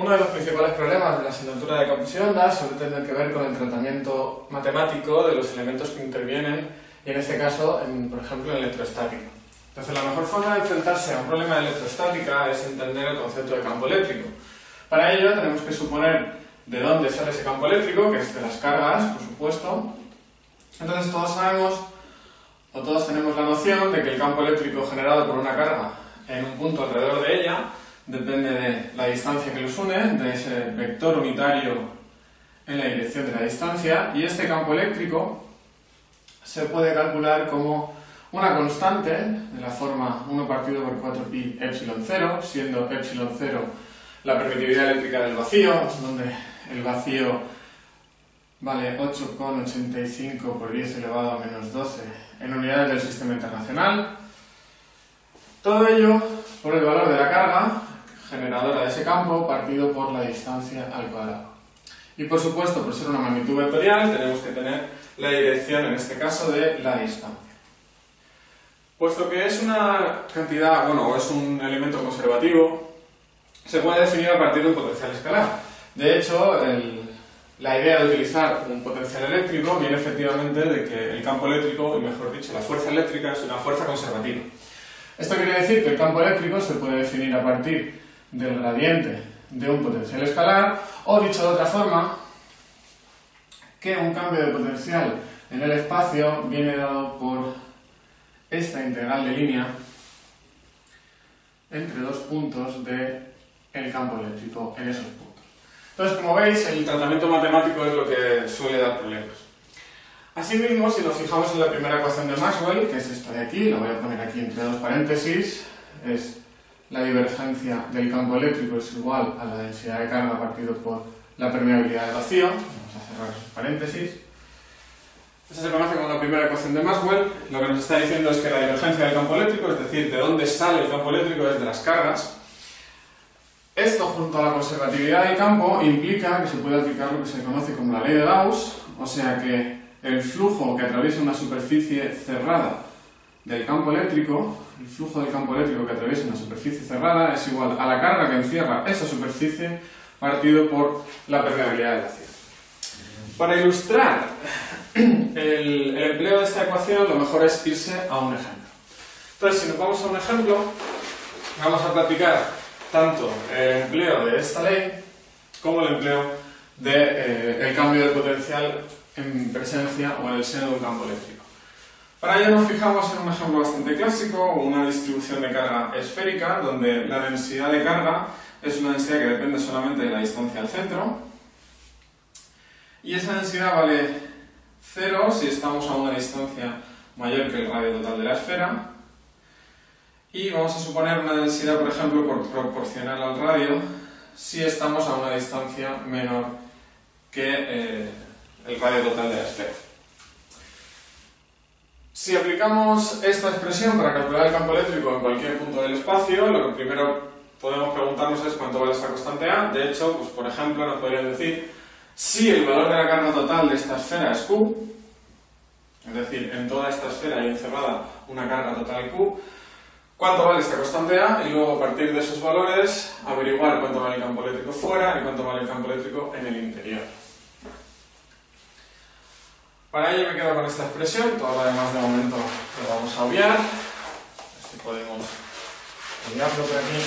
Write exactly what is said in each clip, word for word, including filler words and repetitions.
Uno de los principales problemas de la asignatura de campos y ondas suele tener que ver con el tratamiento matemático de los elementos que intervienen, y en este caso, en, por ejemplo, en electrostática. Entonces, la mejor forma de enfrentarse a un problema de electrostática es entender el concepto de campo eléctrico. Para ello, tenemos que suponer de dónde sale ese campo eléctrico, que es de las cargas, por supuesto. Entonces, todos sabemos, o todos tenemos la noción de que el campo eléctrico generado por una carga en un punto alrededor de ella depende de la distancia que los une, de ese vector unitario en la dirección de la distancia, y este campo eléctrico se puede calcular como una constante de la forma uno partido por cuatro pi epsilon cero, siendo epsilon cero la permitividad eléctrica del vacío, donde el vacío vale ocho coma ochenta y cinco por diez elevado a menos doce en unidades del sistema internacional. Todo ello por el valor de la carga generadora de ese campo partido por la distancia al cuadrado. Y por supuesto, por ser una magnitud vectorial, tenemos que tener la dirección, en este caso, de la distancia. Puesto que es una cantidad, bueno, o es un elemento conservativo, se puede definir a partir de un potencial escalar. De hecho, el, la idea de utilizar un potencial eléctrico viene efectivamente de que el campo eléctrico, y mejor dicho, la fuerza eléctrica, es una fuerza conservativa. Esto quiere decir que el campo eléctrico se puede definir a partir del gradiente de un potencial escalar, o dicho de otra forma, que un cambio de potencial en el espacio viene dado por esta integral de línea entre dos puntos del campo eléctrico en esos puntos. Entonces, como veis, el tratamiento matemático es lo que suele dar problemas. Asimismo, si nos fijamos en la primera ecuación de Maxwell, que es esta de aquí, la voy a poner aquí entre dos paréntesis, es la divergencia del campo eléctrico es igual a la densidad de carga partido por la permeabilidad del vacío. Vamos a cerrar esos paréntesis. Esta se conoce como la primera ecuación de Maxwell. Lo que nos está diciendo es que la divergencia del campo eléctrico, es decir, de dónde sale el campo eléctrico, es de las cargas. Esto, junto a la conservatividad del campo, implica que se puede aplicar lo que se conoce como la ley de Gauss, o sea que el flujo que atraviesa una superficie cerrada del campo eléctrico, el flujo del campo eléctrico que atraviesa una superficie cerrada es igual a la carga que encierra esa superficie partido por la permeabilidad del vacío. Para ilustrar el, el empleo de esta ecuación, lo mejor es irse a un ejemplo. Entonces, si nos vamos a un ejemplo, vamos a practicar tanto el empleo de esta ley como el empleo del de, eh, cambio de potencial en presencia o en el seno de un campo eléctrico. Para ello nos fijamos en un ejemplo bastante clásico, una distribución de carga esférica, donde la densidad de carga es una densidad que depende solamente de la distancia al centro, y esa densidad vale cero si estamos a una distancia mayor que el radio total de la esfera, y vamos a suponer una densidad, por ejemplo, proporcional al radio si estamos a una distancia menor que eh, el radio total de la esfera. Si aplicamos esta expresión para calcular el campo eléctrico en cualquier punto del espacio, lo que primero podemos preguntarnos es cuánto vale esta constante A. De hecho, pues por ejemplo, nos podrían decir si el valor de la carga total de esta esfera es Q, es decir, en toda esta esfera hay encerrada una carga total Q, cuánto vale esta constante A, y luego a partir de esos valores averiguar cuánto vale el campo eléctrico fuera y cuánto vale el campo eléctrico en el interior. Para ello me quedo con esta expresión, todo lo demás de momento lo vamos a obviar. A ver si podemos obviarlo por aquí.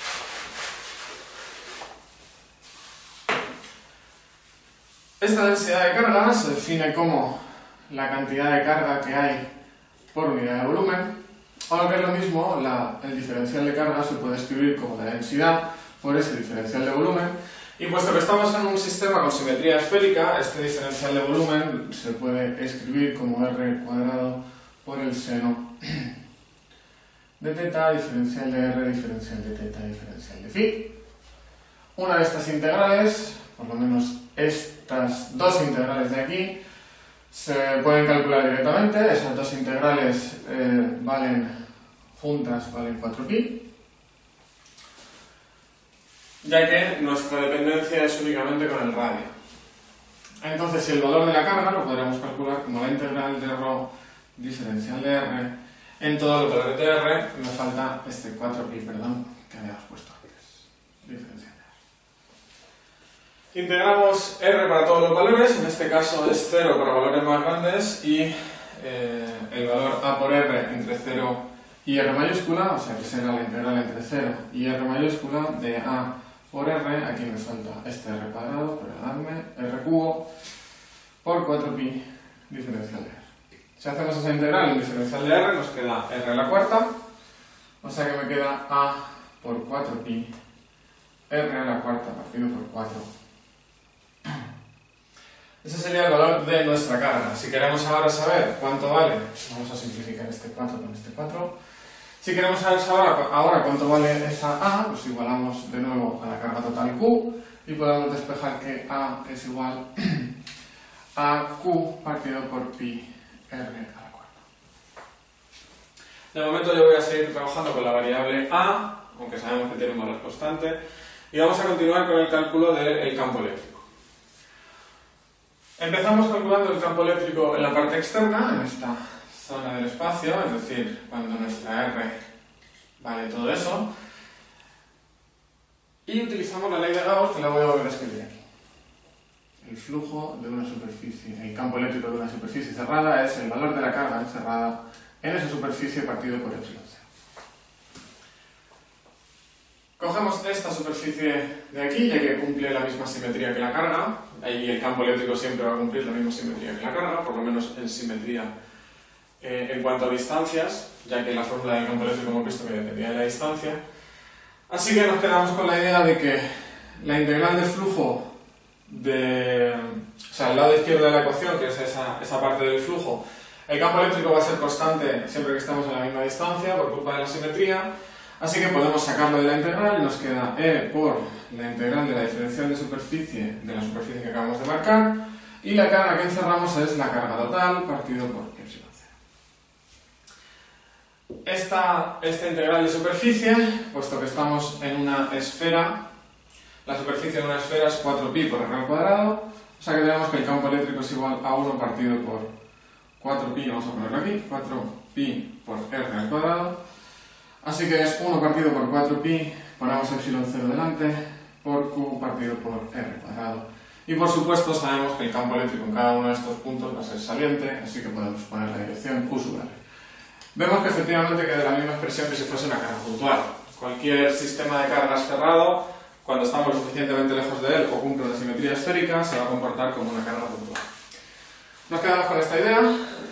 Esta densidad de carga se define como la cantidad de carga que hay por unidad de volumen, o lo que es lo mismo, la, el diferencial de carga se puede escribir como la densidad por ese diferencial de volumen. Y puesto que estamos en un sistema con simetría esférica, este diferencial de volumen se puede escribir como R cuadrado por el seno de teta, diferencial de R, diferencial de teta, diferencial de phi. Una de estas integrales, por lo menos estas dos integrales de aquí, se pueden calcular directamente. Esas dos integrales eh, valen juntas, valen cuatro pi. Ya que nuestra dependencia es únicamente con el radio. Entonces, si el valor de la carga lo podríamos calcular como la integral de ρ diferencial de R en todos los valores de R, me falta este cuatro pi, perdón, que habíamos puesto antes. Diferencial de R. Integramos R para todos los valores, en este caso es cero para valores más grandes y eh, el valor A por R entre cero y R mayúscula, o sea que será la integral entre cero y R mayúscula de A por R, aquí me falta este R cuadrado, perdonadme, R cubo, por cuatro pi diferencial de R. Si hacemos esa integral en diferencial de R, nos queda R a la cuarta, o sea que me queda A por cuatro pi R a la cuarta partido por cuatro. Ese sería el valor de nuestra carga. Si queremos ahora saber cuánto vale, vamos a simplificar este cuatro con este cuatro. Si queremos saber ahora cuánto vale esa A, pues igualamos de nuevo a la carga total Q y podemos despejar que A es igual a Q partido por pi R a la cuarta. De momento yo voy a seguir trabajando con la variable A, aunque sabemos que tiene un valor constante, y vamos a continuar con el cálculo del campo eléctrico. Empezamos calculando el campo eléctrico en la parte externa, en esta zona del espacio, es decir, cuando nuestra R vale todo eso, y utilizamos la ley de Gauss, que la voy a volver a escribir aquí. El flujo de una superficie, el campo eléctrico de una superficie cerrada es el valor de la carga encerrada en esa superficie partido por epsilon cero. Cogemos esta superficie de aquí, ya que cumple la misma simetría que la carga. Ahí el campo eléctrico siempre va a cumplir la misma simetría que la carga, por lo menos en simetría eh, en cuanto a distancias, ya que la fórmula del campo eléctrico hemos visto que dependía de la distancia. Así que nos quedamos con la idea de que la integral de flujo de... o sea, el lado izquierdo de la ecuación, que es esa, esa parte del flujo, el campo eléctrico va a ser constante siempre que estemos en la misma distancia por culpa de la simetría. Así que podemos sacarlo de la integral y nos queda E por la integral de la diferencial de superficie de la superficie que acabamos de marcar, y la carga que encerramos es la carga total partido por epsilon cero. Esta, esta integral de superficie, puesto que estamos en una esfera, la superficie de una esfera es cuatro pi por R al cuadrado, o sea que tenemos que el campo eléctrico es igual a uno partido por cuatro pi, vamos a ponerlo aquí, cuatro pi por R al cuadrado. Así que es uno partido por cuatro pi, ponemos epsilon cero delante, por Q partido por R cuadrado. Y por supuesto sabemos que el campo eléctrico en cada uno de estos puntos va a ser saliente, así que podemos poner la dirección Q sub R. Vemos que efectivamente queda la misma expresión que si fuese una carga puntual. Cualquier sistema de cargas cerrado, cuando estamos lo suficientemente lejos de él o cumple una simetría esférica, se va a comportar como una carga puntual. Nos quedamos con esta idea.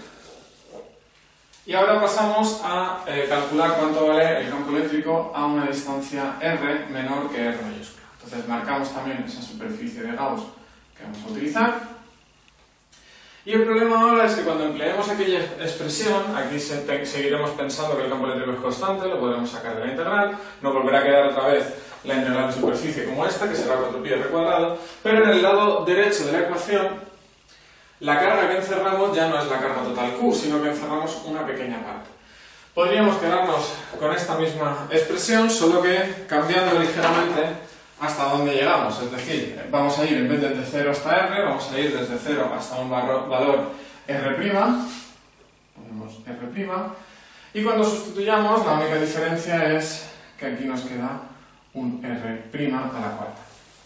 Y ahora pasamos a eh, calcular cuánto vale el campo eléctrico a una distancia R menor que R mayúscula. Entonces marcamos también esa superficie de Gauss que vamos a utilizar. Y el problema ahora es que cuando empleemos aquella expresión, aquí se te, seguiremos pensando que el campo eléctrico es constante, lo podremos sacar de la integral, nos volverá a quedar otra vez la integral de superficie como esta, que será cuatro pi R cuadrado, pero en el lado derecho de la ecuación, la carga que encerramos ya no es la carga total Q, sino que encerramos una pequeña parte. Podríamos quedarnos con esta misma expresión, solo que cambiando ligeramente hasta donde llegamos. Es decir, vamos a ir en vez de desde cero hasta R, vamos a ir desde cero hasta un valor R', ponemos R', y cuando sustituyamos la única diferencia es que aquí nos queda un R' a la cuarta.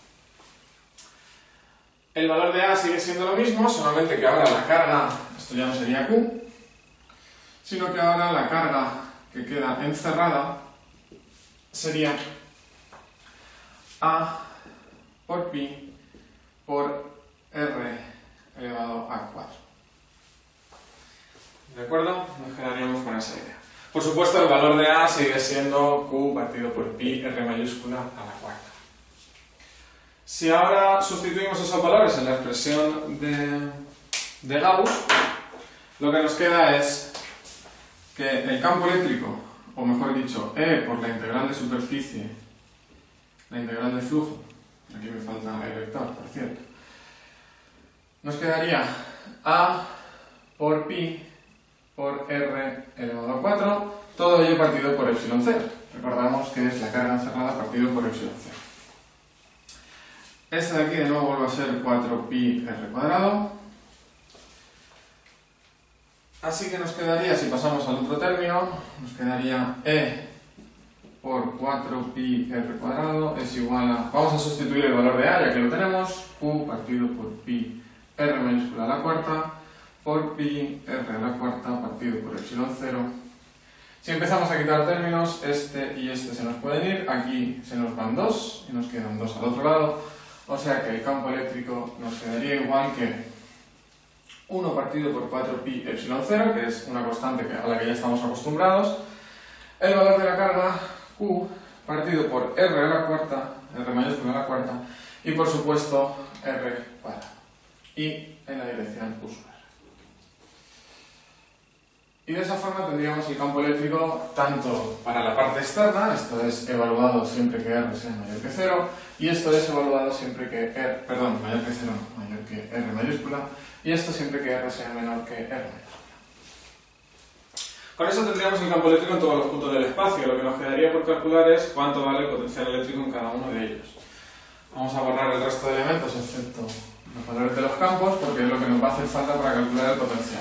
El valor de A sigue siendo lo mismo, solamente que ahora la carga, esto ya no sería Q, sino que ahora la carga que queda encerrada sería A por pi por R elevado a cuatro. ¿De acuerdo? Nos quedaríamos con esa idea. Por supuesto, el valor de A sigue siendo Q partido por pi R mayúscula a la cuarta. Si ahora sustituimos esos valores en la expresión de, de Gauss, lo que nos queda es que el campo eléctrico, o mejor dicho, E por la integral de superficie, la integral de flujo, aquí me falta el vector, por cierto, nos quedaría A por pi por R elevado a cuatro, todo ello partido por epsilon cero. Recordamos que es la carga encerrada partido por epsilon cero. Este de aquí de nuevo vuelve a ser cuatro pi R cuadrado. Así que nos quedaría, si pasamos al otro término, nos quedaría E por cuatro pi r cuadrado es igual a... Vamos a sustituir el valor de a, ya que lo tenemos, q partido por pi r mayúscula a la cuarta por pi r a la cuarta partido por epsilon cero. Si empezamos a quitar términos, este y este se nos pueden ir, aquí se nos van dos y nos quedan dos al otro lado, o sea que el campo eléctrico nos quedaría igual que uno partido por cuatro pi epsilon cero, que es una constante a la que ya estamos acostumbrados, el valor de la carga q partido por r a la cuarta, r mayúscula a la cuarta, y por supuesto r cuadrado, y en la dirección u sub r. Y de esa forma tendríamos el campo eléctrico tanto para la parte externa, esto es evaluado siempre que r sea mayor que cero, y esto es evaluado siempre que r, perdón, mayor que cero, no, mayor que r mayúscula, y esto siempre que r sea menor que r mayúscula. Con eso tendríamos el campo eléctrico en todos los puntos del espacio. Lo que nos quedaría por calcular es cuánto vale el potencial eléctrico en cada uno de ellos. Vamos a borrar el resto de elementos excepto los valores de los campos porque es lo que nos va a hacer falta para calcular el potencial.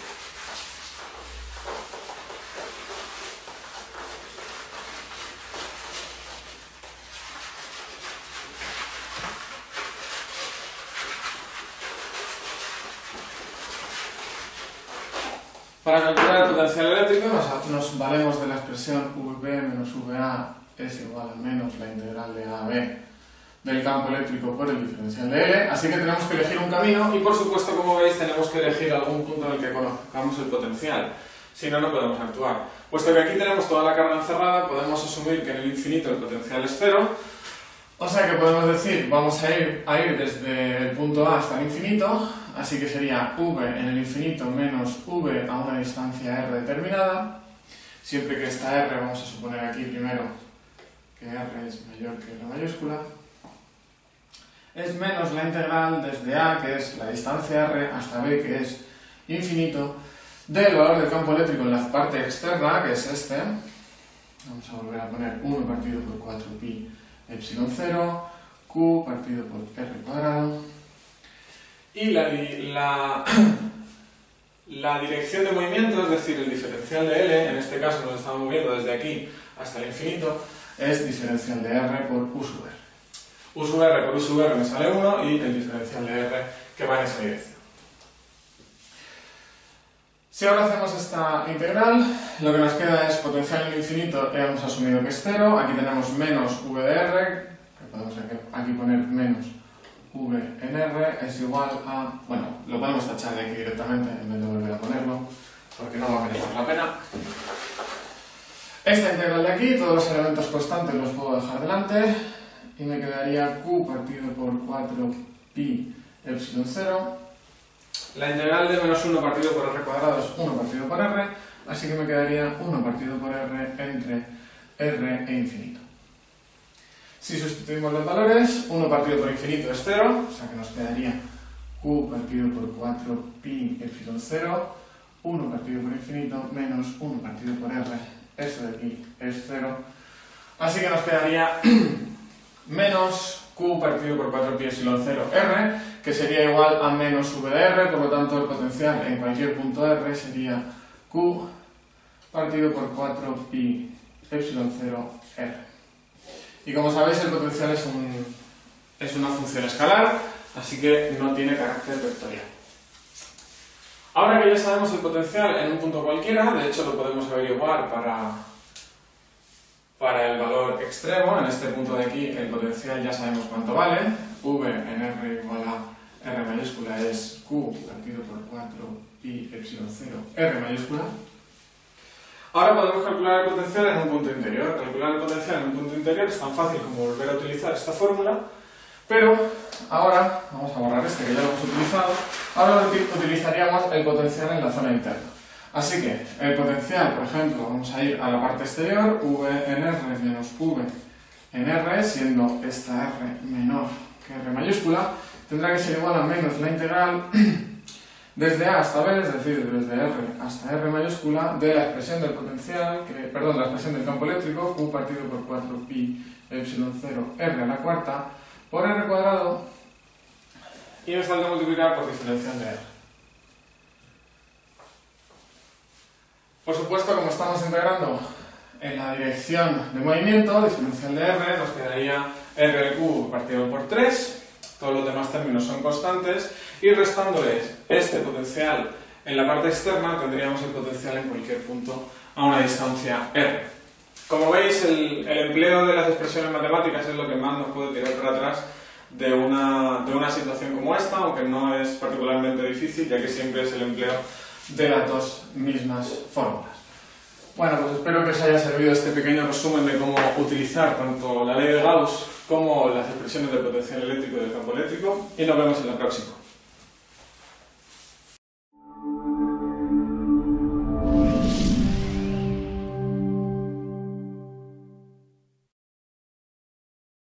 Para calcular el potencial eléctrico nos, nos valemos de la expresión V menos V A es igual a menos la integral de A a B del campo eléctrico por el diferencial de L, así que tenemos que elegir un camino y por supuesto, como veis, tenemos que elegir algún punto en el que conozcamos el potencial, si no, no podemos actuar. Puesto que aquí tenemos toda la carga encerrada, podemos asumir que en el infinito el potencial es cero, o sea que podemos decir, vamos a ir, a ir desde el punto A hasta el infinito, así que sería V en el infinito menos V a una distancia R determinada. Siempre que esta R, vamos a suponer aquí primero que R es mayor que R mayúscula, es menos la integral desde A, que es la distancia R, hasta B, que es infinito, del valor del campo eléctrico en la parte externa, que es este. Vamos a volver a poner uno partido por cuatro pi epsilon cero, q partido por r cuadrado, y la, la, la dirección de movimiento, es decir, el diferencial de L, en este caso nos estamos moviendo desde aquí hasta el infinito, es diferencial de R por U sub R. U sub R por U sub R me sale uno y el diferencial de R que va en esa dirección. Si ahora hacemos esta integral, lo que nos queda es potencial en el infinito, hemos asumido que es cero, aquí tenemos menos V de R, que podemos aquí poner menos V en R, es igual a... bueno, lo podemos tachar de aquí directamente en vez de volver a ponerlo, porque no va a merecer la pena. Esta integral de aquí, todos los elementos constantes los puedo dejar delante, y me quedaría Q partido por cuatro pi epsilon cero. La integral de menos uno partido por R cuadrado es uno partido por R, así que me quedaría uno partido por R entre R e infinito. Si sustituimos los valores, uno partido por infinito es cero, o sea que nos quedaría Q partido por cuatro pi epsilon cero, uno partido por infinito menos uno partido por R, eso de aquí es cero, así que nos quedaría menos Q partido por cuatro pi epsilon cero R, que sería igual a menos V de R, por lo tanto el potencial en cualquier punto R sería Q partido por cuatro pi epsilon cero R. Y como sabéis, el potencial es, un, es una función escalar, así que no tiene carácter vectorial. Ahora que ya sabemos el potencial en un punto cualquiera, de hecho lo podemos averiguar para, para el valor extremo, en este punto de aquí el potencial ya sabemos cuánto vale, V en R igual a R mayúscula es Q partido por cuatro pi epsilon cero R mayúscula. Ahora podemos calcular el potencial en un punto interior. Calcular el potencial en un punto interior es tan fácil como volver a utilizar esta fórmula, pero ahora, vamos a borrar este que ya lo hemos utilizado, ahora utilizaríamos el potencial en la zona interna. Así que el potencial, por ejemplo, vamos a ir a la parte exterior, V en R menos V en R, siendo esta R menor que R mayúscula, tendrá que ser igual a menos la integral desde A hasta B, es decir, desde R hasta R mayúscula, de la expresión del potencial, que, perdón, la expresión del campo eléctrico, Q partido por cuatro pi epsilon cero R a la cuarta, por R cuadrado, y me falta multiplicar por diferencial de R. Por supuesto, como estamos integrando en la dirección de movimiento, diferencial de R, nos quedaría R Q partido por tres, todos los demás términos son constantes, y restándoles este potencial en la parte externa tendríamos el potencial en cualquier punto a una distancia R. Como veis, el, el empleo de las expresiones matemáticas es lo que más nos puede tirar para atrás de una, de una situación como esta, aunque no es particularmente difícil, ya que siempre es el empleo de las dos mismas fórmulas. Bueno, pues espero que os haya servido este pequeño resumen de cómo utilizar tanto la ley de Gauss como las expresiones del potencial eléctrico y del campo eléctrico, y nos vemos en la próxima.